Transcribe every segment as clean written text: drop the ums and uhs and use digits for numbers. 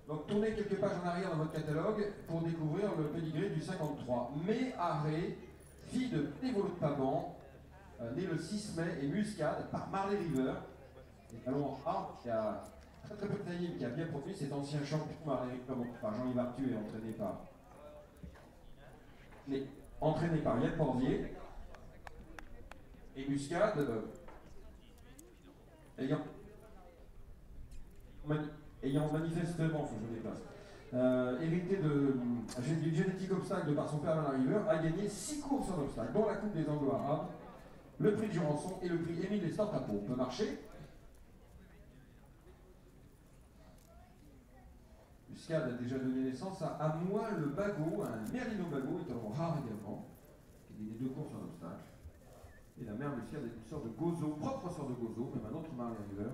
Donc tournez quelques pages en arrière dans votre catalogue pour découvrir le pédigré du 53. May Harrey, fille de Pénévolo de Paban, née le 6 mai, et Muscade par Marley River. Et allons qui a très peu de taillis, qui a bien produit cet ancien champion Marley River, par Jean-Yves Arthur et entraîné par Yann Porzier. Et Muscade, ayant manifestement, faut que je me déplace, hérité d'une génétique obstacle de par son père Alain River, a gagné 6 courses en obstacle, dont la Coupe des Anglo-Arabes, le prix de Jurançon et le prix Émile Estortapo. On peut marcher. Muscade a déjà donné naissance à moi le Bagot, un Merlino Bagot, étant rare également, qui a gagné 2 courses en obstacle. Et la mère Muscade est une sorte de gozo, propre sort de gozo, même un autre Marley River.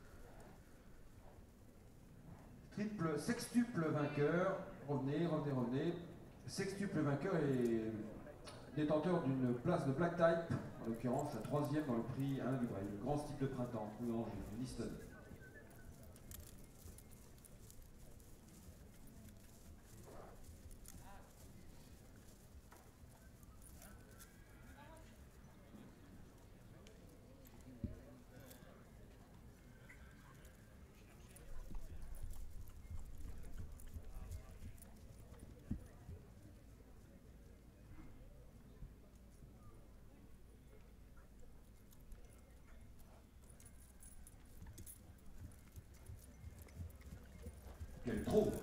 Sextuple vainqueur, revenez. Sextuple vainqueur et détenteur d'une place de black type, en l'occurrence la 3e dans le prix Alain Dubreuil, le grand style de printemps, ou d'Angers, Liston. Quel trop!